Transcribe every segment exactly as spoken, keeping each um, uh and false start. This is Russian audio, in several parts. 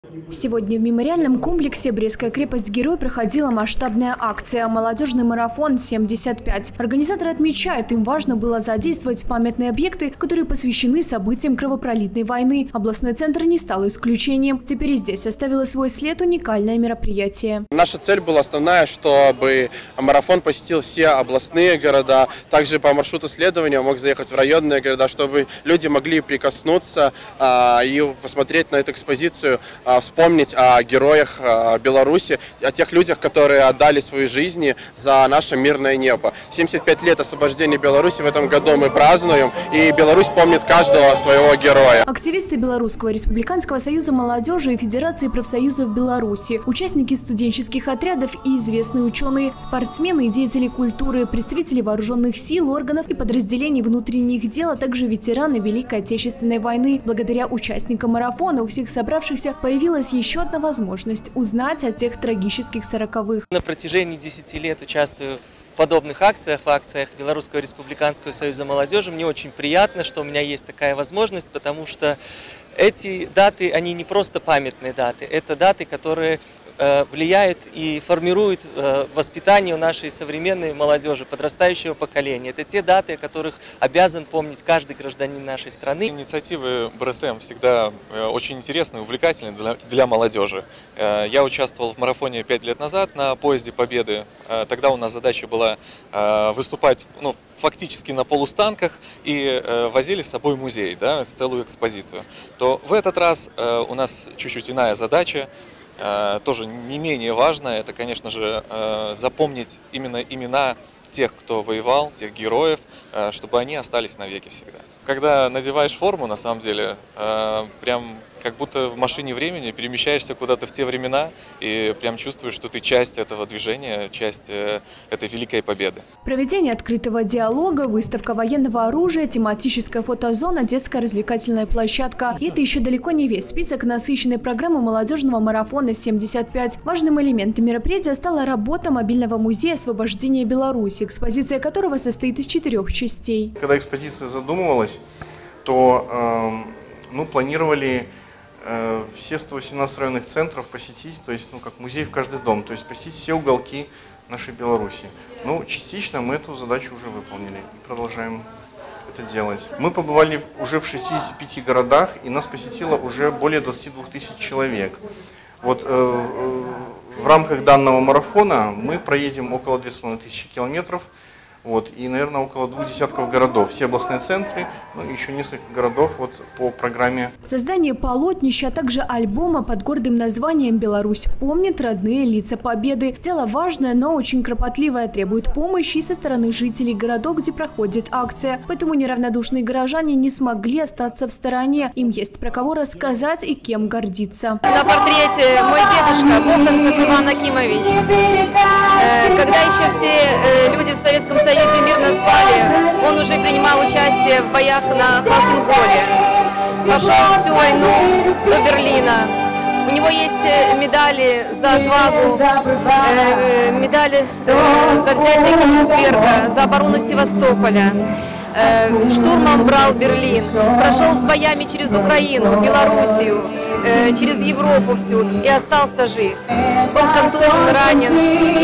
Сегодня в мемориальном комплексе «Брестская крепость-герой» проходила масштабная акция «Молодежный марафон семьдесят пять». Организаторы отмечают, им важно было задействовать памятные объекты, которые посвящены событиям кровопролитной войны. Областной центр не стал исключением. Теперь и здесь оставило свой след уникальное мероприятие. Наша цель была основная, чтобы марафон посетил все областные города. Также по маршруту следования мог заехать в районные города, чтобы люди могли прикоснуться а, и посмотреть на эту экспозицию, а, вспомнить о героях Беларуси, о тех людях, которые отдали свои жизни за наше мирное небо. семьдесят пять лет освобождения Беларуси в этом году мы празднуем, и Беларусь помнит каждого своего героя. Активисты Белорусского республиканского союза молодежи и Федерации профсоюзов Беларуси, участники студенческих отрядов и известные ученые, спортсмены и деятели культуры, представители вооруженных сил, органов и подразделений внутренних дел, а также ветераны Великой Отечественной войны. Благодаря участникам марафона у всех собравшихся появилась еще одна возможность узнать о тех трагических сороковых. На протяжении десяти лет участвую в подобных акциях, в акциях Белорусского республиканского союза молодежи. Мне очень приятно, что у меня есть такая возможность, потому что эти даты, они не просто памятные даты, это даты, которые влияет и формирует воспитание у нашей современной молодежи, подрастающего поколения. Это те даты, о которых обязан помнить каждый гражданин нашей страны. Инициативы БРСМ всегда очень интересны и увлекательны для, для молодежи. Я участвовал в марафоне пять лет назад на поезде Победы. Тогда у нас задача была выступать, ну, фактически на полустанках, и возили с собой музей, да, целую экспозицию. То в этот раз у нас чуть-чуть иная задача. Тоже не менее важно, это, конечно же, запомнить именно имена тех, кто воевал, тех героев, чтобы они остались навеки всегда. Когда надеваешь форму, на самом деле, прям как будто в машине времени перемещаешься куда-то в те времена и прям чувствуешь, что ты часть этого движения, часть этой великой победы. Проведение открытого диалога, выставка военного оружия, тематическая фотозона, детская развлекательная площадка. И это еще далеко не весь список насыщенной программы молодежного марафона семьдесят пять. Важным элементом мероприятия стала работа мобильного музея освобождения Беларуси, экспозиция которого состоит из четырех частей. Когда экспозиция задумывалась, то э, мы планировали э, все сто восемнадцать районных центров посетить, то есть, ну, как музей в каждый дом, то есть посетить все уголки нашей Беларуси. Ну, частично мы эту задачу уже выполнили и продолжаем это делать. Мы побывали уже в шестидесяти пяти городах, и нас посетило уже более двадцати двух тысяч человек. Вот э, э, в рамках данного марафона мы проедем около двух с половиной тысяч километров. Вот, и, наверное, около двух десятков городов, все областные центры, ну и еще несколько городов вот, по программе. Создание полотнища, а также альбома под гордым названием «Беларусь помнит родные лица Победы». Дело важное, но очень кропотливое, требует помощи и со стороны жителей городов, где проходит акция. Поэтому неравнодушные горожане не смогли остаться в стороне. Им есть про кого рассказать и кем гордиться. На портрете мой дедушка Богданцев Иван Акимович. Когда еще все люди в Советском Союзе Союзе мирно спали, он уже принимал участие в боях на Халхинголе. Прошел всю войну до Берлина. У него есть медали за отвагу, медали за взятие Кенигсберга, за оборону Севастополя. Штурмом брал Берлин, прошел с боями через Украину, Белоруссию, через Европу всю и остался жить. Был контужен, ранен,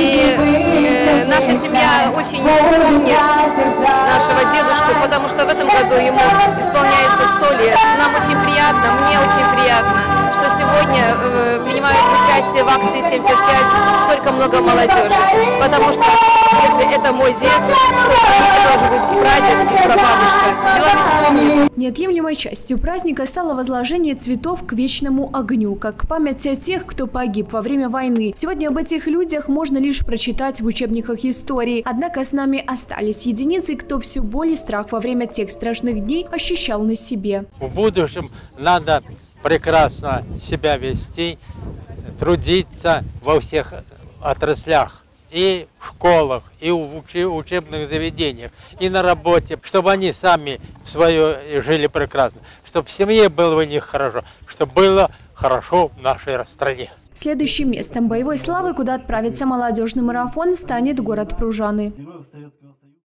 и наша семья очень помнит нашего дедушку, потому что в этом году ему исполняется сто лет. Нам очень приятно, мне очень приятно, что сегодня э, принимают участие в акции семьдесят пять столько много молодежи, потому что если это мой дед, то это должен быть прадед и прабабушка. Беларусь помнит. Неотъемлемой частью праздника стало возложение цветов к вечному огню, как память о тех, кто погиб во время войны. Сегодня об этих людях можно лишь прочитать в учебниках истории. Однако с нами остались единицы, кто всю боль и страх во время тех страшных дней ощущал на себе. В будущем надо прекрасно себя вести, трудиться во всех отраслях. И в школах, и в учебных заведениях, и на работе, чтобы они сами свое жили прекрасно, чтобы в семье было у них хорошо, чтобы было хорошо в нашей стране. Следующим местом боевой славы, куда отправится молодежный марафон, станет город Пружаны.